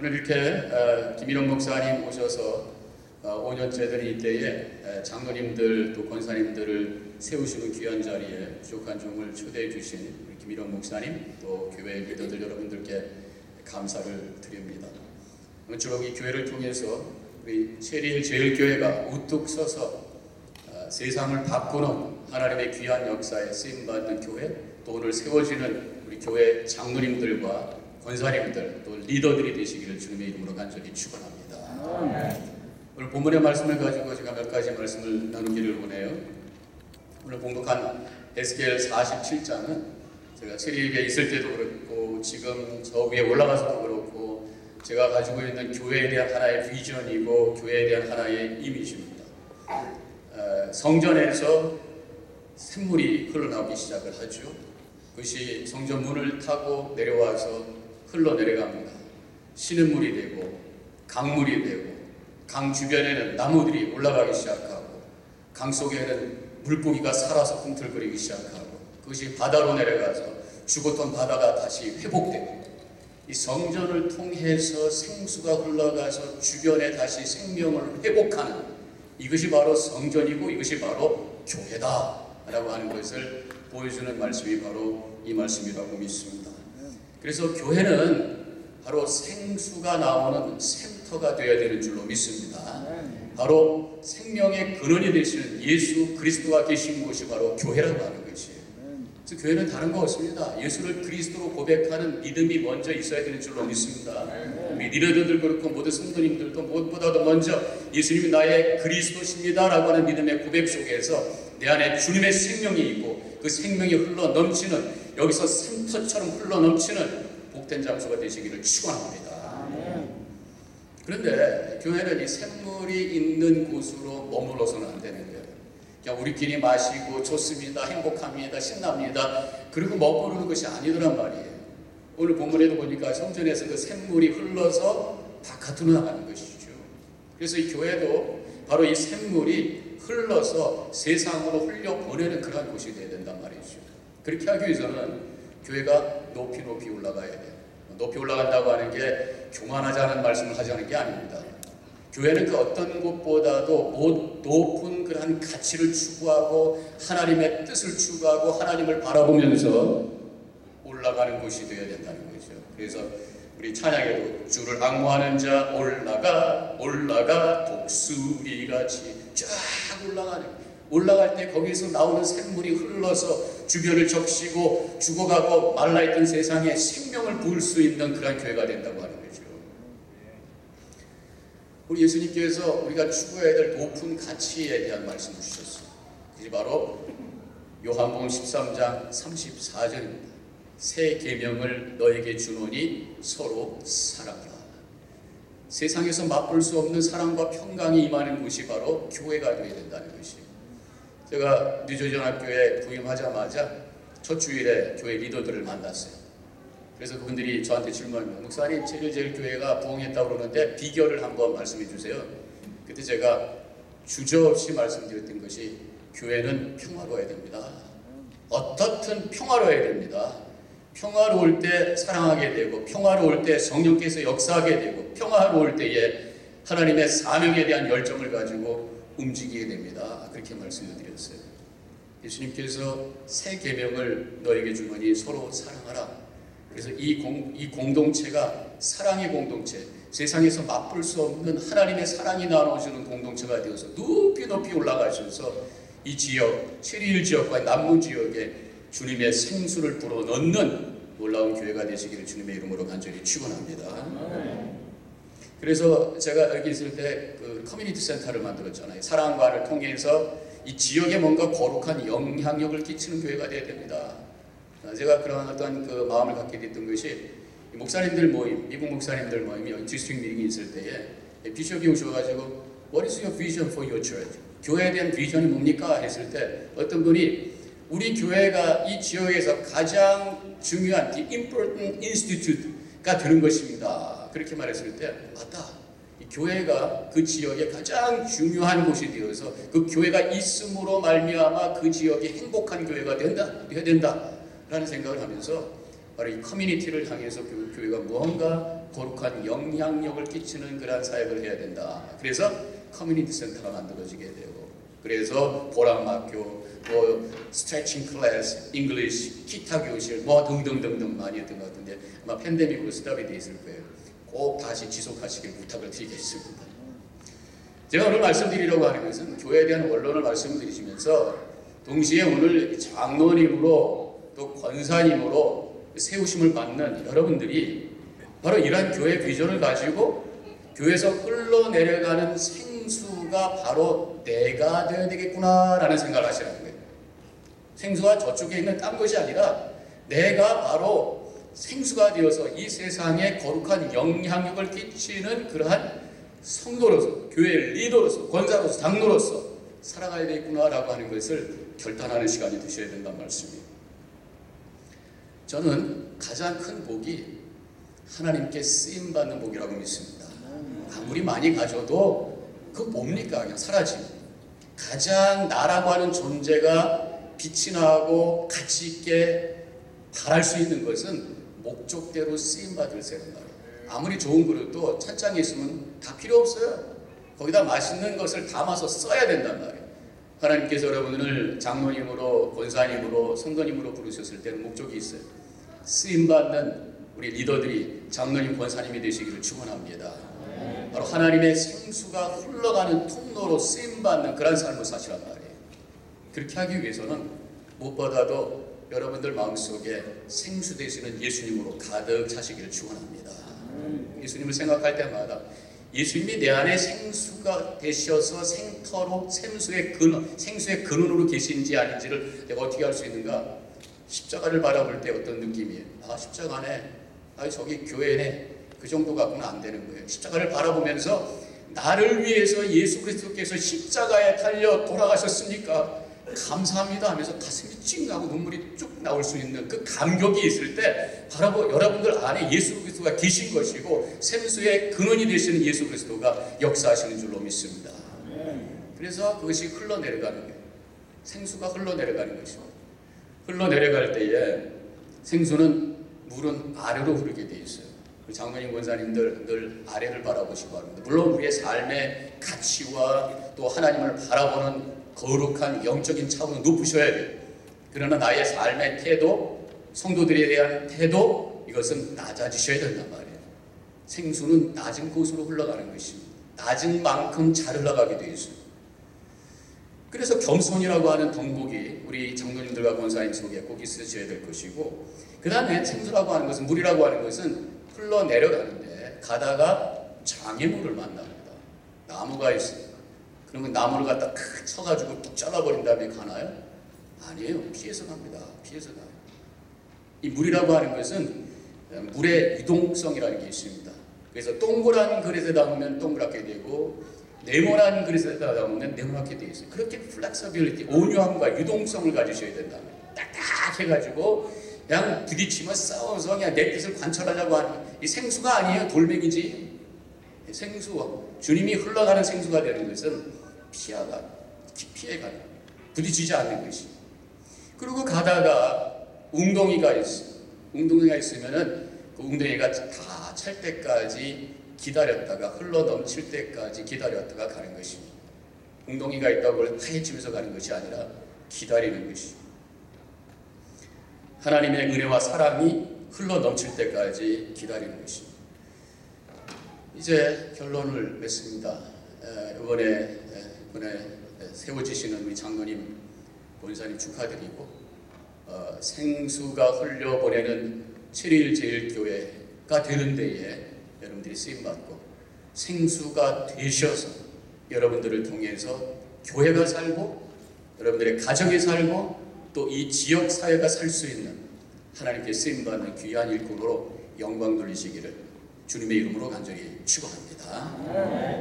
오늘 이렇게 김일홍 목사님 오셔서 5년째 된 이때에 장로님들 또 권사님들을 세우시는 귀한 자리에 부족한 종을 초대해 주신 우리 김일홍 목사님 또 교회 리더들 여러분들께 감사를 드립니다. 아무쪼록 이 교회를 통해서 우리 체리힐 제일교회가 우뚝 서서 세상을 바꾸는 하나님의 귀한 역사에 쓰임받는 교회, 또 오늘 세워지는 우리 교회 장로님들과 권사님들 또 리더들이 되시기를 주님의 이름으로 간절히 축원합니다. 오늘 본문의 말씀을 가지고 제가 몇 가지 말씀을 나누기를 원해요. 오늘 봉독한 에스겔 47장은 제가 체리힐에 있을 때도 그렇고 지금 저 위에 올라가서도 그렇고 제가 가지고 있는 교회에 대한 하나의 비전이고 교회에 대한 하나의 이미지입니다. 성전에서 샘물이 흘러나오기 시작을 하죠. 그것이 성전 문을 타고 내려와서 흘러내려갑니다. 시냇물이 되고 강물이 되고 강 주변에는 나무들이 올라가기 시작하고 강 속에는 물고기가 살아서 꿈틀거리기 시작하고 그것이 바다로 내려가서 죽었던 바다가 다시 회복되고 이 성전을 통해서 생수가 흘러가서 주변에 다시 생명을 회복하는 이것이 바로 성전이고 이것이 바로 교회다 라고 하는 것을 보여주는 말씀이 바로 이 말씀이라고 믿습니다. 그래서 교회는 바로 생수가 나오는 샘터가 되어야 되는 줄로 믿습니다. 바로 생명의 근원이 되시는 예수 그리스도가 계신 곳이 바로 교회라고 하는 것이에요. 그래서 교회는 다른 거 없습니다. 예수를 그리스도로 고백하는 믿음이 먼저 있어야 되는 줄로 믿습니다. 우리 리더들 그렇고 모든 성도님들도 무엇보다도 먼저 예수님이 나의 그리스도십니다 라고 하는 믿음의 고백 속에서 내 안에 주님의 생명이 있고 그 생명이 흘러 넘치는 여기서 샘터처럼 흘러 넘치는 복된 장소가 되시기를 축원합니다. 그런데 교회는 이 샘물이 있는 곳으로 머물러서는 안 되는 거예요. 그냥 우리끼리 마시고 좋습니다, 행복합니다, 신납니다. 그리고 머무르는 것이 아니더란 말이에요. 오늘 본문에도 보니까 성전에서 그 샘물이 흘러서 바깥으로 나가는 것이죠. 그래서 이 교회도 바로 이 샘물이 흘러서 세상으로 흘려보내는 그런 곳이 되어야 된단 말이죠. 그렇게 하기 위해서는 교회가 높이 올라가야 돼요. 높이 올라간다고 하는 게 교만하자는 말씀을 하자는 게 아닙니다. 교회는 그 어떤 곳보다도 높은 그런 가치를 추구하고 하나님의 뜻을 추구하고 하나님을 바라보면서 올라가는 곳이 되어야 된다는 거죠. 그래서 우리 찬양에도 주를 앙모하는 자 올라가 독수리같이 쫙 올라갈 때 거기서 나오는 샘물이 흘러서 주변을 적시고 죽어가고 말라있던 세상에 생명을 부을 수 있는 그런 교회가 된다고 하는 거죠. 우리 예수님께서 우리가 추구해야 될 높은 가치에 대한 말씀을 주셨어요. 그게 바로 요한복음 13장 34절입니다. 새 계명을 너에게 주노니 서로 사랑하라. 세상에서 맛볼 수 없는 사랑과 평강이 임하는 곳이 바로 교회가 되어야 된다는 것이에요. 제가 뉴저지연합교회에 부임하자마자 첫 주일에 교회 리더들을 만났어요. 그래서 그분들이 저한테 질문합니다. 목사님, 체리힐제일교회가 부흥했다고 그러는데 비결을 한번 말씀해 주세요. 그때 제가 주저없이 말씀드렸던 것이 교회는 평화로워야 됩니다. 어떻든 평화로워야 됩니다. 평화로울 때 사랑하게 되고 평화로울 때 성령께서 역사하게 되고 평화로울 때에 하나님의 사명에 대한 열정을 가지고 움직이게 됩니다. 그렇게 말씀을 드렸어요. 예수님께서 새 계명을 너에게 주노니 서로 사랑하라. 그래서 이 공동체가 사랑의 공동체, 세상에서 맛볼 수 없는 하나님의 사랑이 나눠주는 공동체가 되어서 높이 올라가셔서 이 지역, 체리힐 지역과 남부 지역에 주님의 생수를 불어넣는 놀라운 교회가 되시기를 주님의 이름으로 간절히 축원합니다. 그래서 제가 여기 있을 때 그 커뮤니티 센터를 만들었잖아요. 사랑과를 통해서 이 지역에 뭔가 거룩한 영향력을 끼치는 교회가 되어야 됩니다. 제가 그런 어떤 그 마음을 갖게 됐던 것이 목사님들 모임, 미국 목사님들 모임이 디스트릭 미팅이 있을 때에 비숍이 오셔가지고 What is your vision for your church? 교회에 대한 비전이 뭡니까? 했을 때 어떤 분이 우리 교회가 이 지역에서 가장 중요한 The Important Institute가 되는 것입니다. 그렇게 말했을 때 맞다. 이 교회가 그 지역에 가장 중요한 곳이 되어서 그 교회가 있음으로 말미암아 그 지역이 행복한 교회가 되어야 된다 라는 생각을 하면서 바로 이 커뮤니티를 향해서 교회가 무언가 거룩한 영향력을 끼치는 그러한 사역을 해야 된다. 그래서 커뮤니티 센터가 만들어지게 되고, 그래서 보람학교, 스트레칭 클래스, 잉글리시, 기타 교실 등등등등 많이 했던 것 같은데 아마 팬데믹으로 스탑이 돼 있을 거예요. 꼭 다시 지속하시길 부탁을 드리겠습니다. 제가 오늘 말씀드리려고 하는 것은 교회에 대한 원론을 말씀드리시면서 동시에 오늘 장로님으로 또 권사님으로 세우심을 받는 여러분들이 바로 이러한 교회 비전을 가지고 교회에서 흘러내려가는 생수가 바로 내가 되어야 되겠구나라는 생각을 하시라는 거예요. 생수가 저쪽에 있는 딴 것이 아니라 내가 바로 생수가 되어서 이 세상에 거룩한 영향력을 끼치는 그러한 성도로서, 교회의 리더로서, 권사로서, 장로로서 살아가야 되겠구나라고 하는 것을 결단하는 시간이 되셔야 된다는 말씀이에요. 저는 가장 큰 복이 하나님께 쓰임받는 복이라고 믿습니다. 아무리 많이 가져도 그거 뭡니까? 그냥 사라지면. 가장 나라고 하는 존재가 빛이 나고 가치 있게 바랄 수 있는 것은 목적대로 쓰임받을 세는 말이에요. 아무리 좋은 그릇도 찬장에 있으면 다 필요 없어요. 거기다 맛있는 것을 담아서 써야 된단 말이에요. 하나님께서 여러분을 장로님으로, 권사님으로, 성도님으로 부르셨을 때는 목적이 있어요. 쓰임받는 우리 리더들이 장로님, 권사님이 되시기를 축원합니다. 바로 하나님의 생수가 흘러가는 통로로 쓰임받는 그런 삶을 사시란 말이에요. 그렇게 하기 위해서는 무엇보다도 여러분들 마음속에 생수 되시는 예수님으로 가득 차시기를 축원합니다. 예수님을 생각할 때마다 예수님이 내 안에 생수가 되셔서 생터로 생수의 근원으로 계신지 아닌지를 내가 어떻게 알 수 있는가? 십자가를 바라볼 때 어떤 느낌이에요? 십자가네. 저기 교회네. 그 정도 갖고는 안 되는 거예요. 십자가를 바라보면서 나를 위해서 예수 그리스도께서 십자가에 달려 돌아가셨으니까 감사합니다 하면서 가슴이 찡하고 눈물이 쭉 나올 수 있는 그 감격이 있을 때 바로 여러분들 안에 예수 그리스도가 계신 것이고 생수의 근원이 되시는 예수 그리스도가 역사하시는 줄로 믿습니다. 그래서 그것이 흘러내려가는 거예요. 생수가 흘러내려가는 것입니다. 흘러내려갈 때에 생수는 물은 아래로 흐르게 돼 있어요. 장로님, 권사님들 늘 아래를 바라보시고 합니다. 물론 우리의 삶의 가치와 또 하나님을 바라보는 거룩한 영적인 차원은 높으셔야 돼요. 그러나 나의 삶의 태도, 성도들에 대한 태도, 이것은 낮아지셔야 된단 말이에요. 생수는 낮은 곳으로 흘러가는 것입니다. 낮은 만큼 잘 흘러가게 되어 있어요. 그래서 겸손이라고 하는 덕목이 우리 장로님들과 권사님 속에 꼭 있으셔야 될 것이고, 그 다음에 생수라고 하는 것은, 물이라고 하는 것은 흘러내려가는데 가다가 장애물을 만납니다. 나무가 있어요. 그러면 나무를 갖다 크 쳐가지고 툭 잘라버린 다음에 가나요? 아니에요. 피해서 갑니다. 피해서 가요. 이 물이라고 하는 것은 물의 유동성이라는 게 있습니다. 그래서 동그란 그릇에 담으면 동그랗게 되고 네모난 그릇에 담으면 네모나게 되어 있어요. 그렇게 플렉서빌리티, 온유함과 유동성을 가지셔야 된다면 딱딱해가지고 그냥 부딪히면 싸워서 그냥 내 뜻을 관철하려고 하는 이 생수가 아니에요. 돌멩이지. 생수, 주님이 흘러가는 생수가 되는 것은 피해가는, 부딪히지 않는 것이. 그리고 가다가 웅덩이가 있어요. 웅덩이가 있으면은 그 웅덩이가 다 찰 때까지 기다렸다가 흘러 넘칠 때까지 기다렸다가 가는 것입니다. 웅덩이가 있다고 파헤치면서 가는 것이 아니라 기다리는 것이. 하나님의 은혜와 사랑이 흘러 넘칠 때까지 기다리는 것입니다. 이제 결론을 맺습니다. 이번에 세워지시는 우리 장로님, 권사님 축하드리고, 생수가 흘려보내는 7일 제일교회가 되는 데에 여러분들이 쓰임받고 생수가 되셔서 여러분들을 통해서 교회가 살고 여러분들의 가정이 살고 또 이 지역 사회가 살 수 있는 하나님께 쓰임받는 귀한 일꾼으로 영광 돌리시기를 주님의 이름으로 간절히 축원합니다.